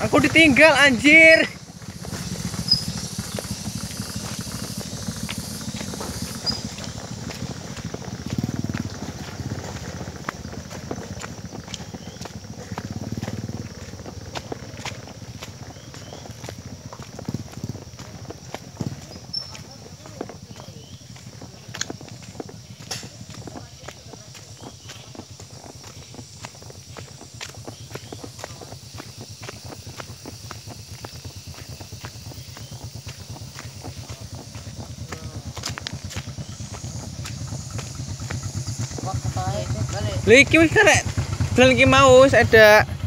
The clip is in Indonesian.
Aku ditinggal anjir. Lha iki wis karek dalan iki mau ada